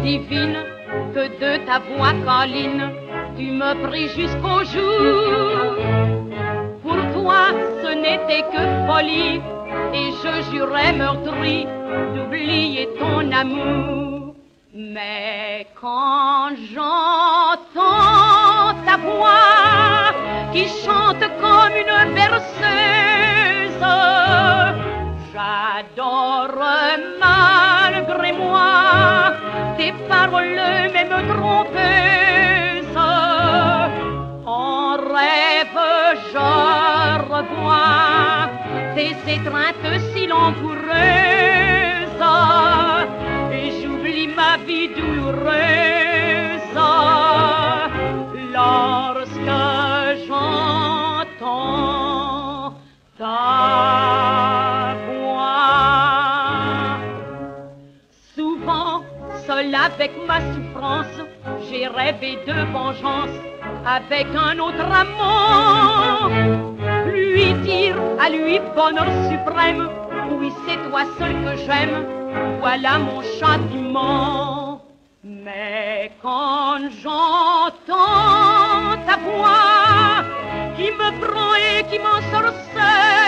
divine que de ta voix câline tu me pris jusqu'au jour. Pour toi ce n'était que folie et je jurais meurtri d'oublier ton amour. Mais quand j'entends ta voix qui chante comme une berceuse, j'adore malgré moi tes paroles même trompeuses. En rêve je revois tes étreintes si langoureuses et j'oublie ma vie douloureuse lorsque j'entends ta voix. Souvent, seul avec ma souffrance, j'ai rêvé de vengeance avec un autre amant. Lui dire à lui bonheur suprême, oui c'est toi seul que j'aime, voilà mon châtiment. Mais quand j'entends ta voix qui me prend et qui m'ensorcelle,